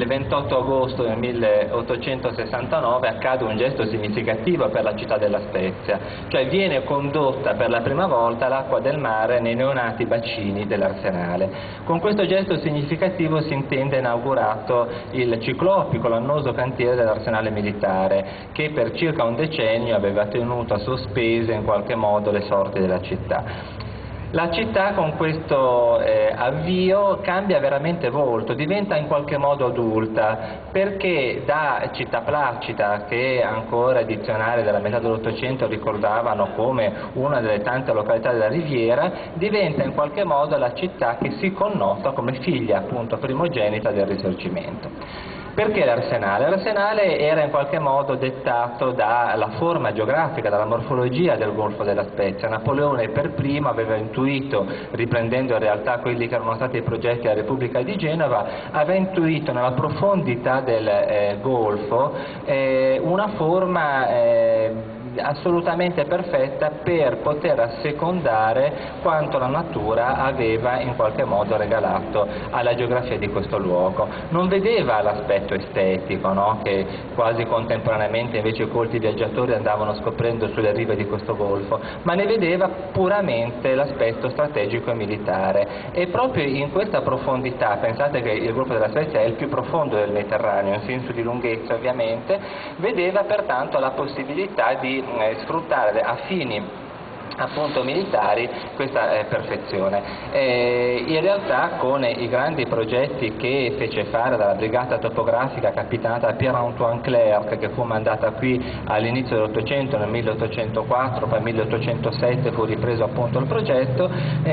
il 28 agosto del 1869 accade un gesto significativo per la città della Spezia, cioè viene condotta per la prima volta l'acqua del mare nei neonati bacini dell'Arsenale. Con questo gesto significativo si intende inaugurato il ciclopico, l'annoso cantiere dell'Arsenale militare, che per circa un decennio aveva tenuto a sospese in qualche modo le sorti della città. La città con questo avvio cambia veramente volto, diventa in qualche modo adulta, perché da città placida, che ancora i dizionari della metà dell'Ottocento ricordavano come una delle tante località della Riviera, diventa in qualche modo la città che si connota come figlia appunto primogenita del Risorgimento. Perché l'Arsenale? L'Arsenale era in qualche modo dettato dalla forma geografica, dalla morfologia del Golfo della Spezia. Napoleone per primo aveva intuito, riprendendo in realtà quelli che erano stati i progetti della Repubblica di Genova, aveva intuito nella profondità del Golfo una forma assolutamente perfetta per poter assecondare quanto la natura aveva in qualche modo regalato alla geografia di questo luogo. Non vedeva l'aspetto estetico, no? Che quasi contemporaneamente invece i colti viaggiatori andavano scoprendo sulle rive di questo golfo, ma ne vedeva puramente l'aspetto strategico e militare, e proprio in questa profondità, pensate che il Golfo della Spezia è il più profondo del Mediterraneo in senso di lunghezza ovviamente, vedeva pertanto la possibilità di sfruttare a fini appunto militari questa perfezione. In realtà con i grandi progetti che fece fare dalla brigata topografica capitanata da Pierre-Antoine Clerc, che fu mandata qui all'inizio dell'Ottocento, nel 1804, poi nel 1807 fu ripreso appunto il progetto,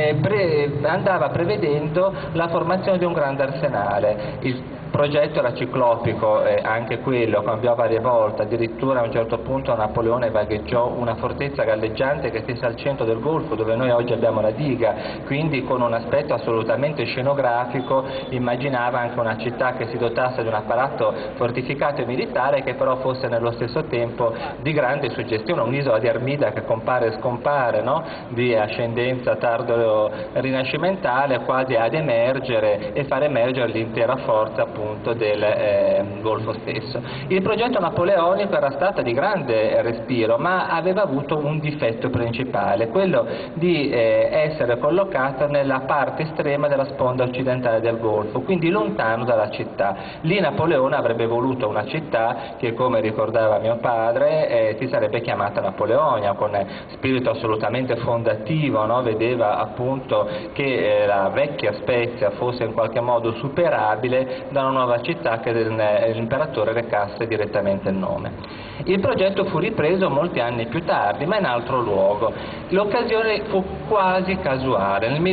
andava prevedendo la formazione di un grande arsenale. Il progetto era ciclopico, anche quello cambiò varie volte, addirittura a un certo punto Napoleone vagheggiò una fortezza galleggiante che stesse al centro del Golfo, dove noi oggi abbiamo la diga, quindi con un aspetto assolutamente scenografico immaginava anche una città che si dotasse di un apparato fortificato e militare, che però fosse nello stesso tempo di grande suggestione, un'isola di Armida che compare e scompare, no? Di ascendenza tardo rinascimentale, quasi ad emergere e far emergere l'intera forza appunto del Golfo stesso. Il progetto napoleonico era stato di grande respiro, ma aveva avuto un difetto principale, quello di essere collocato nella parte estrema della sponda occidentale del Golfo, quindi lontano dalla città. Lì Napoleone avrebbe voluto una città che, come ricordava mio padre, si sarebbe chiamata Napoleonia, con spirito assolutamente fondativo, no? Vedeva appunto che la vecchia Spezia fosse in qualche modo superabile da una nuova città che l'imperatore recasse direttamente il nome. Il progetto fu ripreso molti anni più tardi, ma in altro luogo. L'occasione fu quasi casuale. Nel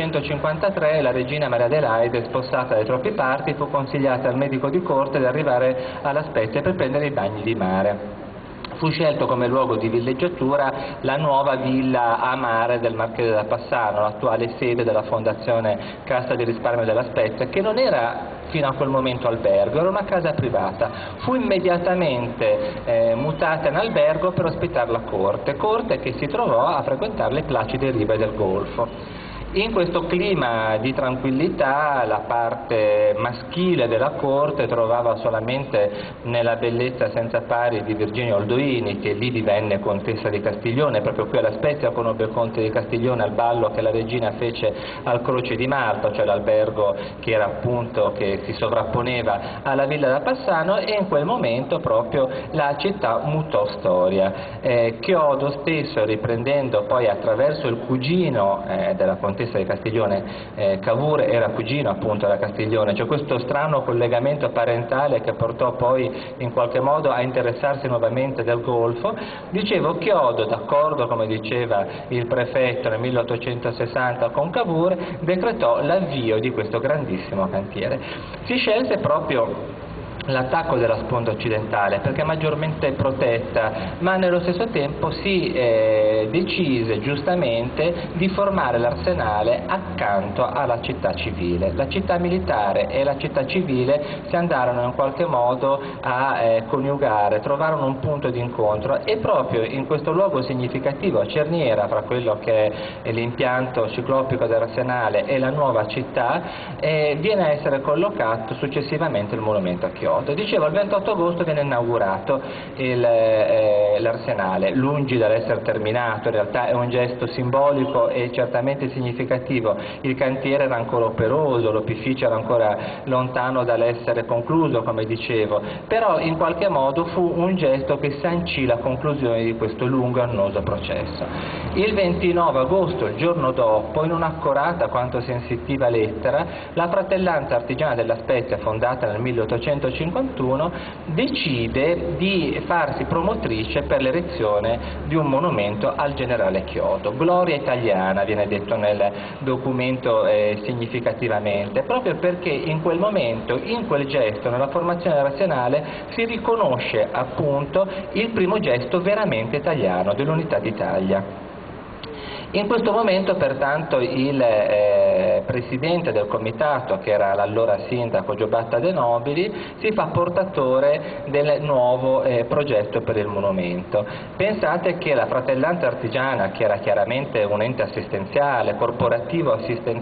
1853 la regina Maria Adelaide, spossata dai troppi parti, fu consigliata al medico di corte di arrivare alla Spezia per prendere i bagni di mare. Fu scelto come luogo di villeggiatura la nuova villa a mare del Marchese da Passano, l'attuale sede della Fondazione Cassa di Risparmio della Spezia, che non era fino a quel momento albergo, era una casa privata. Fu immediatamente mutata in albergo per ospitare la corte che si trovò a frequentare le placide rive del Golfo. In questo clima di tranquillità la parte maschile della corte trovava solamente nella bellezza senza pari di Virginia Oldoini, che lì divenne contessa di Castiglione, proprio qui alla Spezia conobbe il conte di Castiglione al ballo che la regina fece al Croce di Malta, cioè l'albergo che era appunto che si sovrapponeva alla villa da Passano, e in quel momento proprio la città mutò storia. Chiodo stesso, riprendendo poi attraverso il cugino della contessa di Castiglione, Cavour era cugino appunto della Castiglione, cioè questo strano collegamento parentale che portò poi in qualche modo a interessarsi nuovamente del Golfo. Dicevo, Chiodo, d'accordo come diceva il prefetto nel 1860 con Cavour, decretò l'avvio di questo grandissimo cantiere. Si scelse proprio l'attacco della sponda occidentale perché maggiormente protetta, ma nello stesso tempo si decise giustamente di formare l'arsenale accanto alla città civile. La città militare e la città civile si andarono in qualche modo a coniugare, trovarono un punto di incontro e proprio in questo luogo significativo a Cerniera, fra quello che è l'impianto ciclopico dell'arsenale e la nuova città, viene a essere collocato successivamente il monumento a Chiodo. Dicevo, il 28 agosto viene inaugurato l'arsenale, lungi dall'essere terminato, in realtà è un gesto simbolico e certamente significativo. Il cantiere era ancora operoso, l'opificio era ancora lontano dall'essere concluso, come dicevo, però in qualche modo fu un gesto che sancì la conclusione di questo lungo e annoso processo. Il 29 agosto, il giorno dopo, in un'accorata quanto sensitiva lettera, la Fratellanza Artigiana della Spezia, fondata nel 1851, decide di farsi promotrice per l'erezione di un monumento al generale Chiodo. Gloria italiana viene detto nel documento significativamente, proprio perché in quel momento, in quel gesto, nella formazione dell'arsenale, si riconosce appunto il primo gesto veramente italiano dell'unità d'Italia. In questo momento, pertanto, il presidente del comitato, che era l'allora sindaco Giobatta De Nobili, si fa portatore del nuovo progetto per il monumento. Pensate che la Fratellanza Artigiana, che era chiaramente un ente assistenziale, corporativo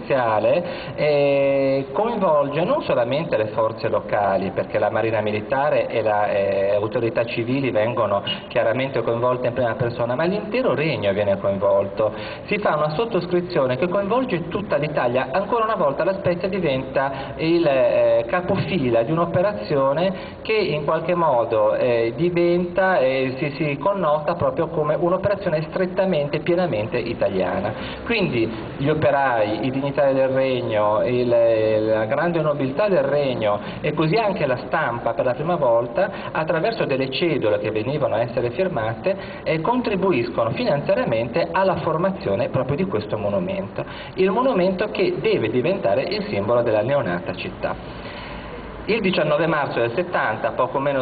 assistenziale, coinvolge non solamente le forze locali, perché la Marina Militare e le autorità civili vengono chiaramente coinvolte in prima persona, ma l'intero regno viene coinvolto. Si fa una sottoscrizione che coinvolge tutta l'Italia. Ancora una volta la Spezia diventa il capofila di un'operazione che in qualche modo diventa e si connota proprio come un'operazione strettamente, pienamente italiana. Quindi gli operai, i dignitari del regno, la grande nobiltà del regno e così anche la stampa per la prima volta, attraverso delle cedole che venivano a essere firmate, contribuiscono finanziariamente alla formazione proprio di questo monumento, il monumento che deve diventare il simbolo della neonata città. Il 19 marzo del 70,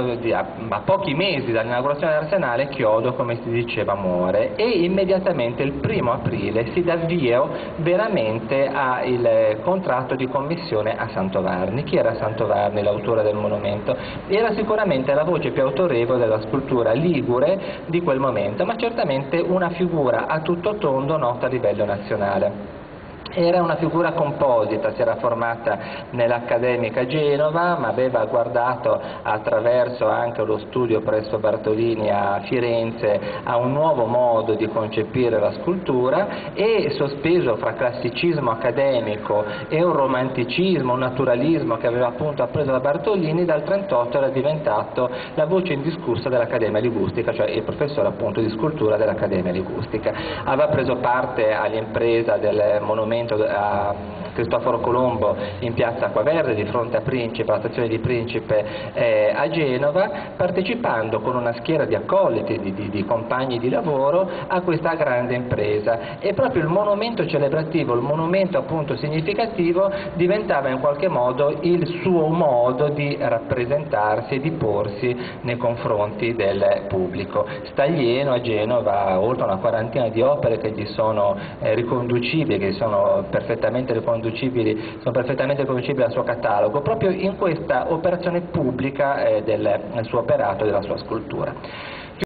a pochi mesi dall'inaugurazione dell'arsenale, Chiodo, come si diceva, muore e immediatamente il 1° aprile si dà avvio veramente al contratto di commissione a Santovarni. Chi era Santovarni, l'autore del monumento? Era sicuramente la voce più autorevole della scultura ligure di quel momento, ma certamente una figura a tutto tondo nota a livello nazionale. Era una figura composita, si era formata nell'Accademica Genova, ma aveva guardato attraverso anche lo studio presso Bartolini a Firenze a un nuovo modo di concepire la scultura e sospeso fra classicismo accademico e un romanticismo, un naturalismo che aveva appunto appreso da Bartolini, dal 1938 era diventato la voce indiscussa dell'Accademia Ligustica, cioè il professore appunto di scultura dell'Accademia Ligustica. Aveva preso parte all'impresa del monumento a Cristoforo Colombo in piazza Acquaverde di fronte a Principe, alla stazione di Principe a Genova, partecipando con una schiera di accoliti, di compagni di lavoro a questa grande impresa, e proprio il monumento celebrativo, il monumento appunto significativo diventava in qualche modo il suo modo di rappresentarsi e di porsi nei confronti del pubblico. Staglieno a Genova, oltre una quarantina di opere che gli sono riconducibili, che sono perfettamente riconducibili al suo catalogo, proprio in questa operazione pubblica del suo operato e della sua scultura.